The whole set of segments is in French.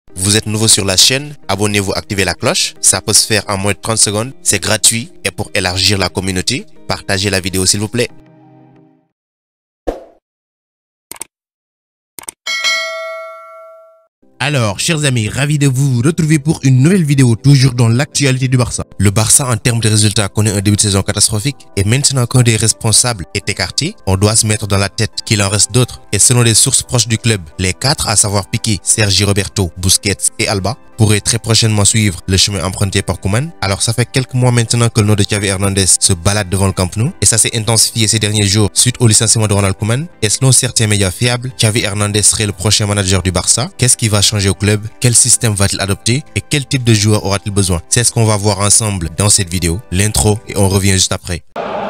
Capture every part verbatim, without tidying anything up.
Vous êtes nouveau sur la chaîne, abonnez-vous, activez la cloche, ça peut se faire en moins de trente secondes, c'est gratuit et pour élargir la communauté, partagez la vidéo s'il vous plaît. Alors, chers amis, ravi de vous retrouver pour une nouvelle vidéo, toujours dans l'actualité du Barça. Le Barça, en termes de résultats, connaît un début de saison catastrophique et maintenant qu'un des responsables est écarté, on doit se mettre dans la tête qu'il en reste d'autres. Et selon les sources proches du club, les quatre, à savoir Piqué, Sergi Roberto, Busquets et Alba, pourraient très prochainement suivre le chemin emprunté par Koeman. Alors ça fait quelques mois maintenant que le nom de Xavi Hernandez se balade devant le Camp Nou et ça s'est intensifié ces derniers jours suite au licenciement de Ronald Koeman. Et selon certains médias fiables, Xavi Hernandez serait le prochain manager du Barça. Qu'est-ce qui va changer au club? Quel système va-t-il adopter? Et quel type de joueur aura-t-il besoin? C'est ce qu'on va voir ensemble dans cette vidéo. L'intro et on revient juste après.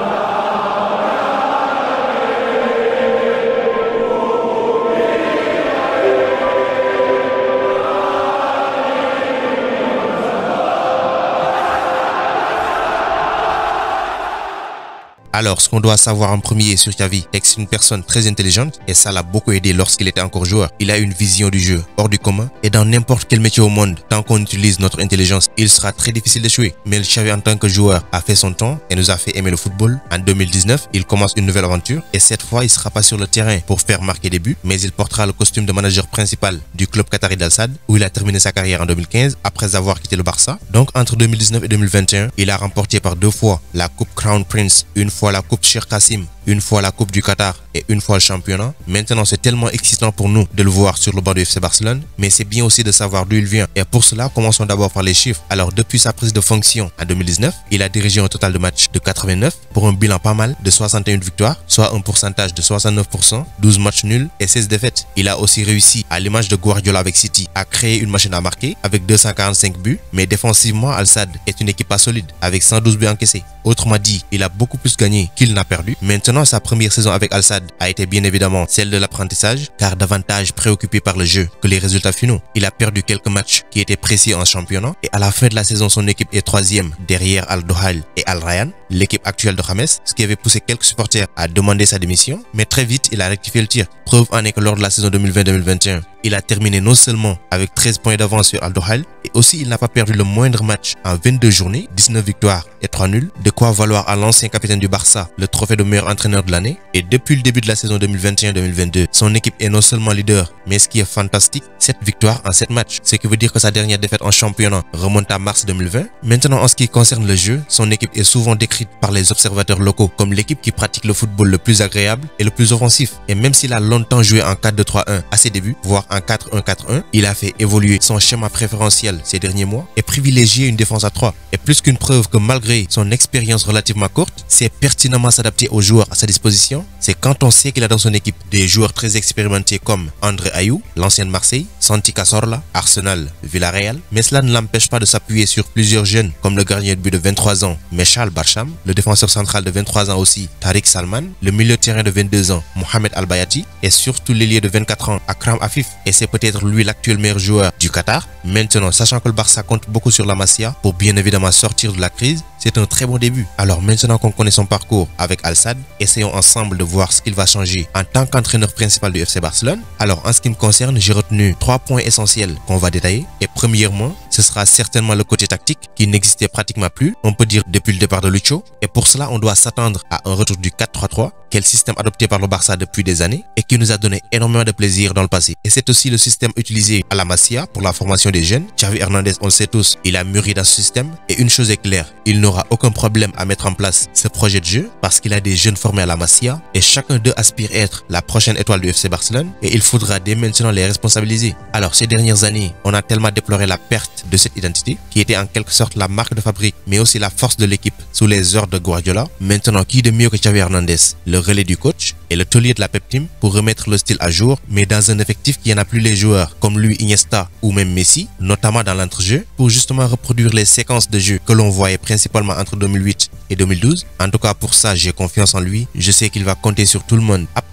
Alors, ce qu'on doit savoir en premier sur Xavi, c'est que c'est une personne très intelligente et ça l'a beaucoup aidé lorsqu'il était encore joueur. Il a une vision du jeu hors du commun et dans n'importe quel métier au monde, tant qu'on utilise notre intelligence, il sera très difficile d'échouer. Mais le Xavi en tant que joueur a fait son temps et nous a fait aimer le football. En deux mille dix-neuf, il commence une nouvelle aventure et cette fois, il ne sera pas sur le terrain pour faire marquer des buts, mais il portera le costume de manager principal du club qatari d'Al Sadd où il a terminé sa carrière en deux mille quinze après avoir quitté le Barça. Donc, entre deux mille dix-neuf et deux mille vingt et un, il a remporté par deux fois la Coupe Crown Prince, une fois la Coupe Cheikh Kassim, une fois la Coupe du Qatar et une fois le championnat. Maintenant, c'est tellement excitant pour nous de le voir sur le banc du F C Barcelone, mais c'est bien aussi de savoir d'où il vient. Et pour cela, commençons d'abord par les chiffres. Alors, depuis sa prise de fonction en deux mille dix-neuf, il a dirigé un total de matchs de quatre-vingt-neuf pour un bilan pas mal de soixante et une victoires, soit un pourcentage de soixante-neuf pour cent, douze matchs nuls et seize défaites. Il a aussi réussi, à l'image de Guardiola avec City, à créer une machine à marquer avec deux cent quarante-cinq buts, mais défensivement, Al Sadd est une équipe pas solide avec cent douze buts encaissés. Autrement dit, il a beaucoup plus gagné qu'il n'a perdu. Maintenant, sa première saison avec Al Sadd a été bien évidemment celle de l'apprentissage, car davantage préoccupé par le jeu que les résultats finaux. Il a perdu quelques matchs qui étaient précis en championnat et à la fin de la saison, son équipe est troisième derrière Al Dohal et Al Rayyan, l'équipe actuelle de James, ce qui avait poussé quelques supporters à demander sa démission. Mais très vite, il a rectifié le tir. Preuve en est que lors de la saison deux mille vingt deux mille vingt et un, il a terminé non seulement avec treize points d'avance sur Al Dohal, et aussi il n'a pas perdu le moindre match en vingt-deux journées, dix-neuf victoires et trois nuls, de quoi valoir à l'ancien capitaine du Barça le trophée de meilleur entraîneur de l'année. Et depuis le début de la saison deux mille vingt et un deux mille vingt-deux, son équipe est non seulement leader, mais ce qui est fantastique, sept victoires en sept matchs, ce qui veut dire que sa dernière défaite en championnat remonte à mars deux mille vingt. Maintenant, en ce qui concerne le jeu, son équipe est souvent décrite par les observateurs locaux comme l'équipe qui pratique le football le plus agréable et le plus offensif. Et même s'il a longtemps joué en quatre deux trois un à ses débuts, voire en quatre un quatre un, il a fait évoluer son schéma préférentiel ces derniers mois et privilégié une défense à trois. Et plus qu'une preuve que malgré son expérience relativement courte, c'est pertinemment s'adapter aux joueurs à sa disposition. C'est quand on sait qu'il a dans son équipe des joueurs très expérimentés comme André Ayew, l'ancien de Marseille, Santi Cazorla, Arsenal, Villarreal, mais cela ne l'empêche pas de s'appuyer sur plusieurs jeunes comme le gardien de but de vingt-trois ans, Mechal Barcham, le défenseur central de vingt-trois ans aussi, Tariq Salman, le milieu de terrain de vingt-deux ans, Mohamed Al-Bayati, et surtout l'ailier de vingt-quatre ans, Akram Afif. Et c'est peut-être lui l'actuel meilleur joueur du Qatar. Maintenant, sachant que le Barça compte beaucoup sur la Masia pour bien évidemment sortir de la crise, c'est un très bon début. Alors maintenant qu'on connaît son parcours avec Al Sadd, essayons ensemble de voir ce qu'il va changer en tant qu'entraîneur principal du F C Barcelone. Alors en ce qui me concerne, j'ai retenu trois points essentiels qu'on va détailler. Et premièrement, ce sera certainement le côté tactique qui n'existait pratiquement plus, on peut dire depuis le départ de Lucho. Et pour cela, on doit s'attendre à un retour du quatre trois trois, quel système adopté par le Barça depuis des années et qui nous a donné énormément de plaisir dans le passé. Et c'est aussi le système utilisé à la Masia pour la formation des jeunes. Xavi Hernandez, on le sait tous, il a mûri dans ce système. Et une chose est claire, il n'aura aucun problème à mettre en place ce projet de jeu parce qu'il a des jeunes formés à la Masia et chacun d'eux aspire à être la prochaine étoile du F C Barcelone et il faudra dès maintenant les responsabiliser. Alors ces dernières années, on a tellement déploré la perte de cette identité qui était en quelque sorte la marque de fabrique mais aussi la force de l'équipe sous les ordres de Guardiola. Maintenant, qui de mieux que Xavi Hernandez, le relais du coach et le taulier de la Pep Team pour remettre le style à jour, mais dans un effectif qui n'a plus les joueurs comme lui, Iniesta ou même Messi, notamment dans l'entrejeu, pour justement reproduire les séquences de jeu que l'on voyait principalement entre deux mille huit et deux mille douze. En tout cas, pour ça, j'ai confiance en lui. Je sais qu'il va compter sur tout le monde apte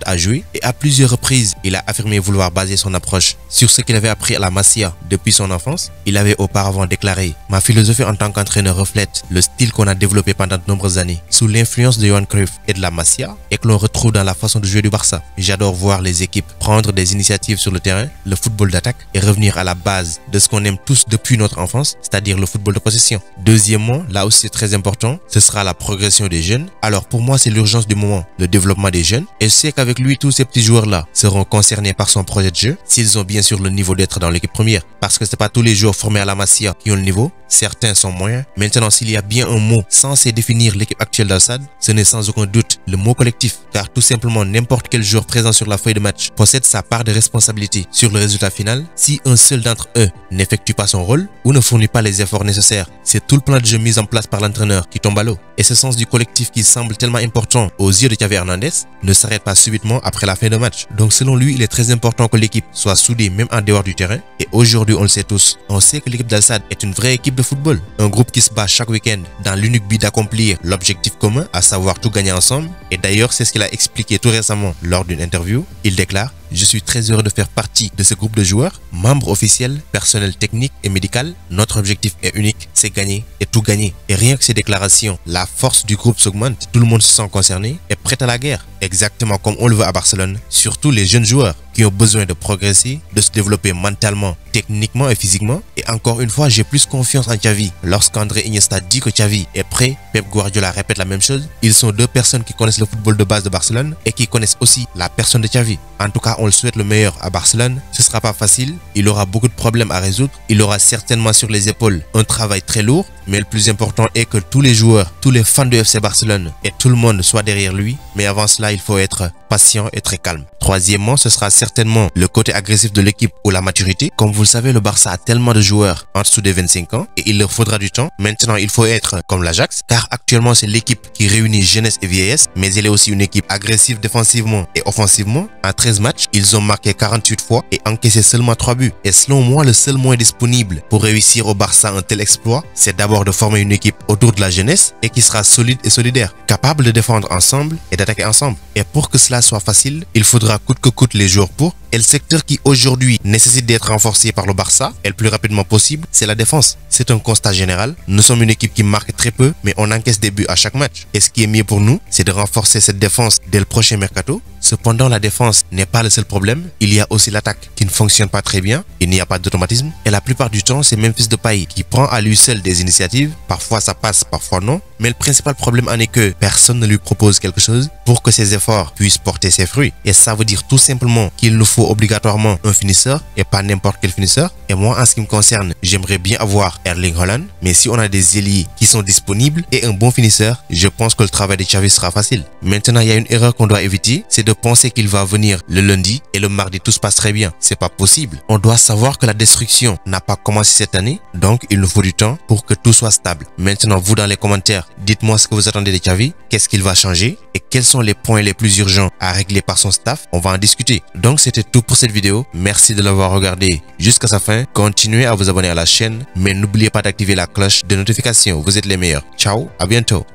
à jouer et à plusieurs reprises, il a affirmé vouloir baser son approche sur ce qu'il avait appris à la Masia depuis son enfance. Il avait auparavant déclaré « Ma philosophie en tant qu'entraîneur reflète le style qu'on a développé pendant de nombreuses années sous l'influence de Johan Cruyff et de la Masia et que l'on retrouve dans la façon de jouer du Barça. J'adore voir les équipes prendre des initiatives sur le terrain, le football d'attaque et revenir à la base de ce qu'on aime tous depuis notre enfance, c'est-à-dire le football de possession. » Deuxièmement, là aussi c'est très important, ce sera la progression des jeunes. Alors pour moi, c'est l'urgence du moment, le développement des jeunes. Et je sais qu'avec lui, tous ces petits joueurs-là seront concernés par son projet de jeu, s'ils ont bien sûr le niveau d'être dans l'équipe première. Parce que c'est pas tous les joueurs formés à la Masia qui ont le niveau, certains sont moyens. Maintenant, s'il y a bien un mot censé définir l'équipe actuelle d'Al Sadd, ce n'est sans aucun doute le mot collectif. Car tout simplement, n'importe quel joueur présent sur la feuille de match possède sa part de responsabilité sur le résultat final. Si un seul d'entre eux n'effectue pas son rôle ou ne fournit pas les efforts nécessaires, c'est tout le plan de jeu mis en place par l'entraîneur qui tombe à l'eau. Et ce sens du collectif qui semble tellement important aux yeux de Xavi Hernandez ne s'arrête pas subitement après la fin de match. Donc selon lui, il est très important que l'équipe soit soudée même en dehors du terrain. Et aujourd'hui, on le sait tous, on sait que l'équipe d'Al Sadd est une vraie équipe de football. Un groupe qui se bat chaque week-end dans l'unique but d'accomplir l'objectif commun, à savoir tout gagner ensemble. Et d'ailleurs, c'est ce qu'il a expliqué tout récemment lors d'une interview. Il déclare « Je suis très heureux de faire partie de ce groupe de joueurs, membres officiels, personnel technique et médical. Notre objectif est unique, c'est gagner et tout gagner. » Et rien que ces déclarations, la force du groupe s'augmente, tout le monde se sent concerné et prêt à la guerre. Exactement comme on le veut à Barcelone, surtout les jeunes joueurs qui ont besoin de progresser, de se développer mentalement, techniquement et physiquement. Et encore une fois, j'ai plus confiance en Xavi. Lorsqu'André Iniesta dit que Xavi est prêt, Pep Guardiola répète la même chose. Ils sont deux personnes qui connaissent le football de base de Barcelone et qui connaissent aussi la personne de Xavi. En tout cas, on le souhaite le meilleur à Barcelone. Ce sera pas facile, il aura beaucoup de problèmes à résoudre. Il aura certainement sur les épaules un travail très lourd. Mais le plus important est que tous les joueurs, tous les fans de F C Barcelone et tout le monde soient derrière lui. Mais avant cela, il faut être patient et très calme. Troisièmement, ce sera certainement le côté agressif de l'équipe ou la maturité. Comme vous le savez, le Barça a tellement de joueurs en dessous des vingt-cinq ans et il leur faudra du temps. Maintenant, il faut être comme l'Ajax, car actuellement, c'est l'équipe qui réunit jeunesse et vieillesse, mais elle est aussi une équipe agressive défensivement et offensivement. En treize matchs, ils ont marqué quarante-huit fois et encaissé seulement trois buts. Et selon moi, le seul moyen disponible pour réussir au Barça un tel exploit, c'est d'abord de former une équipe autour de la jeunesse et qui sera solide et solidaire, capable de défendre ensemble et d'attaquer ensemble. Et pour que cela soit facile, il faudra coûte que coûte les joueurs pour. Et le secteur qui aujourd'hui nécessite d'être renforcé par le Barça et le plus rapidement possible, c'est la défense. C'est un constat général. Nous sommes une équipe qui marque très peu, mais on encaisse des buts à chaque match. Et ce qui est mieux pour nous, c'est de renforcer cette défense dès le prochain mercato. Cependant, la défense n'est pas le seul problème. Il y a aussi l'attaque qui ne fonctionne pas très bien. Il n'y a pas d'automatisme. Et la plupart du temps, c'est Memphis Depay qui prend à lui seul des initiatives. Parfois, ça passe, parfois non. Mais le principal problème en est que personne ne lui propose quelque chose pour que ses efforts puissent porter ses fruits. Et ça veut dire tout simplement qu'il nous faut obligatoirement un finisseur et pas n'importe quel finisseur. Et moi, en ce qui me concerne, j'aimerais bien avoir Erling Haaland. Mais si on a des ailiers qui sont disponibles et un bon finisseur, je pense que le travail de Xavi sera facile. Maintenant, il y a une erreur qu'on doit éviter, c'est de penser qu'il va venir le lundi et le mardi tout se passe très bien. C'est pas possible. On doit savoir que la destruction n'a pas commencé cette année, donc il nous faut du temps pour que tout soit stable. Maintenant, vous dans les commentaires, dites-moi ce que vous attendez de Xavi, qu'est-ce qu'il va changer et quels sont les points les plus urgents à régler par son staff. On va en discuter. Donc c'était tout pour cette vidéo. Merci de l'avoir regardé jusqu'à sa fin. Continuez à vous abonner à la chaîne, mais n'oubliez pas d'activer la cloche de notification. Vous êtes les meilleurs. Ciao, à bientôt.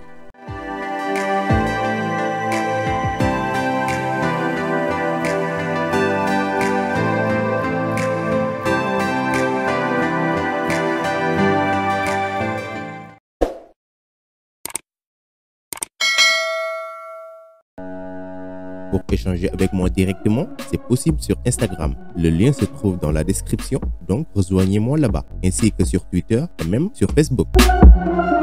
Pour échanger avec moi directement, c'est possible sur Instagram. Le lien se trouve dans la description, donc rejoignez-moi là-bas, ainsi que sur Twitter et même sur Facebook.